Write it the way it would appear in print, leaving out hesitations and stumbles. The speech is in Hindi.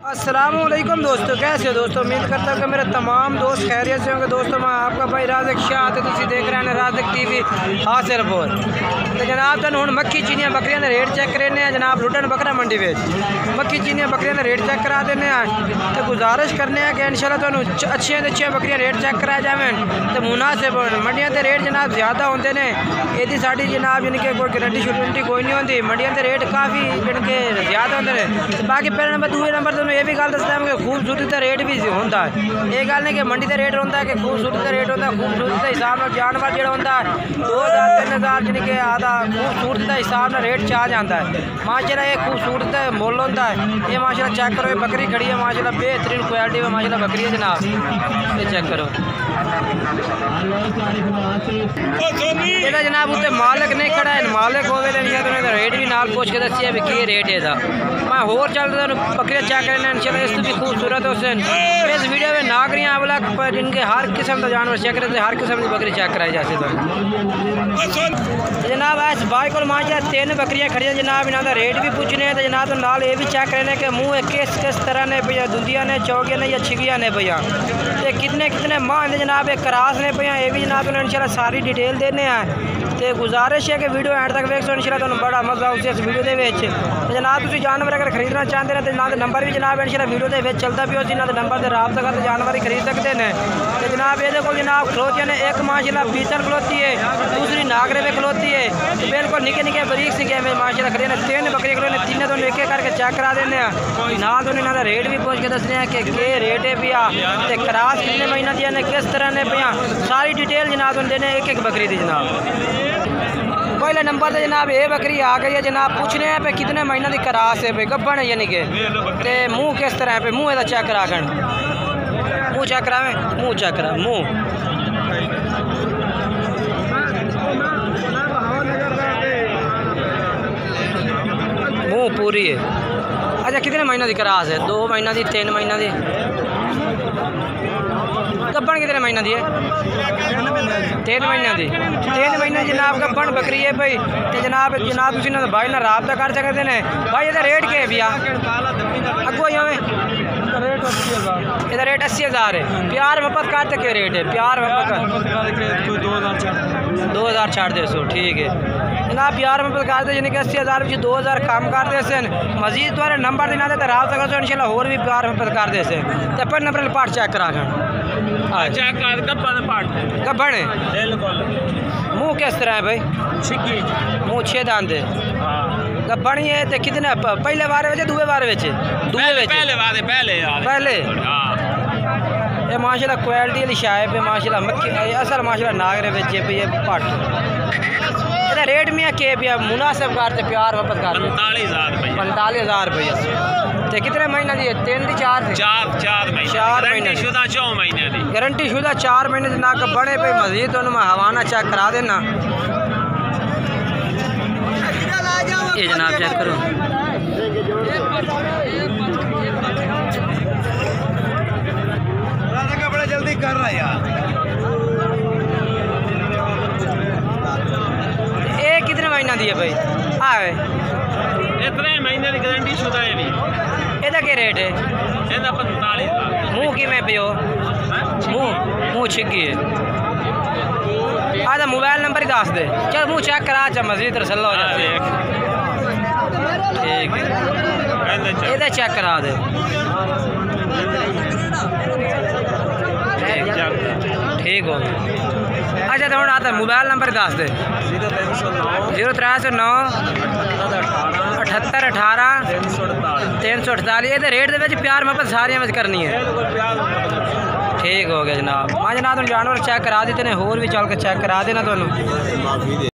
अस्सलामुअलैकुम दोस्तों, कैसे हो दोस्तों। उम्मीद करता हूँ कि मेरे तमाम दोस्त खैरियत से होंगे। दोस्तों मैं आपका भाई राज़िक शाह तो तुम देख रहे हैं राज़िक टीवी हासिलपुर। तो जनाब तुम हूँ मक्खी चीनियाँ बकरियां का रेट चेक करें जनाब लुटन बकरा मंडी में मक्खी चीनियाँ बकरियां का रेट चेक करा देने तो गुजारिश करने कि इंशाल्लाह तुहानू अच्छियां तो अच्छियां बकरियां रेट चेक कराए जाए तो मुनासिब मंडियां के रेट जनाब ज़्यादा होंगे ने। ये साड़ी जनाब यानी कि कोई गारंटी शुरंटी कोई नहीं होती। मंडियां के रेट काफ़ी यानी कि ज़्यादा होंगे ने। तो बाकी पहले नंबर दूसरे नंबर तो ये भी गल दसदा कि खूबसूरती का रेट भी होता है। ये गल नहीं कि मंडी का रेट होता है कि खूबसूरती का रेट होता है। खूबसूरती के हिसाब से जानवर जो होता है 2000-3000 यानी कि आधा खूबसूरती के हिसाब से रेट चाह जाता है। माशाल्लाह ये खूबसूरत मुल होता है। ये माशाल्लाह चेक करो, ये बकरी खड़ी है माशाल्लाह बेहतरीन क्वालिटी में माशाल्लाह बकरी है जनाब। ये चेक करो ये जनाब उत्ते मालिक नहीं खड़ा है। मालिक होवे तो रेट भी नाल पूछ के दसिए भी की रेट है दा। मैं होर चलता बकरियां चेक करने इंशाल्लाह इस भी खूबसूरत हुसैन इस वीडियो में नागरियां वाला जिनके हर किस्म का जानवर चेक करते हर किस्म की बकरी चेक कराई जाती है। जनाब इस भाई को माशाल्लाह 3 बकरियां खड़ी हैं जनाब। इन्हों का रेट भी पूछने तो जनाब तो नाल ये भी चेक करने के मुँह किस तरह ने भैया दुंदियां ने चौगियां ने या छिगियां ने भैया तो कितने माह ने जनाब एक क्रास ने भैया ये भी जनाब इंशाल्लाह सारी डिटेल देने हैं। तो गुजारिश है कि वीडियो एंड तक वेख इंशाल्लाह तुहानू बड़ा मजा आउगी इस वीडियो के विच। जनाब तुसीं जानवर अगर खरीदना चाहते हैं तो इन्हों नंबर भी जनाब इंशाल्लाह वीडियो के विच चलता पियो। इन्हों नंबर से राबता करके जानवर खरीद सकते हैं। तो जनाब ये को जनाब खलोतियां ने एक माशाल्लाह बीतल खलोती है, दूसरी नागरे में खलोती है। तो बिल्कुल निके निके बरीक सिंगे में माशाल्लाह खड़ी ने 3 बकरियां खड़ी ने। तीनों तो एक एक करके चेक करा देने नाल तो इन्हों रेट भी पूछ के दसने हैं कि रेट है पिया तो क्रास कितने महीना दिया ने किस तरह ने पिया सारी डिटेल जनाब देने एक एक बकरी दी जनाब। पहले नंबर तो जनाब ये बकरी आ गई है जनाब। पूछने हैं पे कितने महीना की क्रास है पे गब्बन है यानी कि ते मुँह किस तरह है पे मुँह एदा चेक करा कर मुँह चेक करावें मुँह चेक करा मुँह मुँह पूरी है। अच्छा कितने महीना की क्रास है 2 महीना की 3 महीना की गब्बन कितने महीना दी है 3 महीना की 3 महीने जनाब गब्बन बकरी है भाई। तो जनाब तुम भाई ना राबता कर सकते हैं भाई। ये रेट क्या है भैया अगो हमें ये रेट 80,000 है। प्यार मोहब्बत का क्या रेट है प्यार मोहब्बत 2000 छाड़ दे सो ठीक है जनाब। प्यार मोहब्बत करते यानी कि 80,000 में 2000 कम कर दे सन। मजीद तुम्हारे नंबर देना तो राबता कर इंशाल्लाह होर भी प्यार मोहब्बत कर दे सन। तो पर नंबर पार्ट चेक करा गब्बन मुँह किस तरह है भाई मुँह 6 दांत है गब्बन है। तो कितने पहले बारे में दूसरे बारे में पहले ये माशाल्लाह क्वालिटी वाली शाय पे माशाल्लाह मक्खी असल माशाल्लाह नागरे बेचे पे ये पट ये रेट में के पिया मुनासिब करते प्यार वापस कर 45,000 रुपया। तो कितने महीना दी 3 दी 4 महीने गारंटी शुदा 4 महीने ना बड़े पे मजीद तो मैं हवाना चेक करा देना। ये जनाब चेक करो बड़ा जल्दी कर रहा यार। ये कितने महीना दी है भाई आए इतने महीने की गारंटी शुदा है भी। ਇਹਦਾ ਕੀ ਰੇਟ ਹੈ ਇਹਦਾ 45,000। ਮੂੰਹ ਕਿਵੇਂ ਪਿਓ ਮੂੰਹ ਛਿੱਗੀ ਹੈ। ਆਦਾ मोबाइल नंबर ही दस दे चल मुँह चेक करा चा मजीद तसल्ला हो जाती है ठीक ये चेक करा दे ठीक हो। अच्छा तो आता मोबाइल नंबर दस दे 0309 78 18 348। ये रेट के प्यार मोहब्बत सारिया करनी है ठीक हो गया जनाब। मैं जनाब तुम जानवर चेक करा देते हैं होर भी चल के चेक करा देना तुम।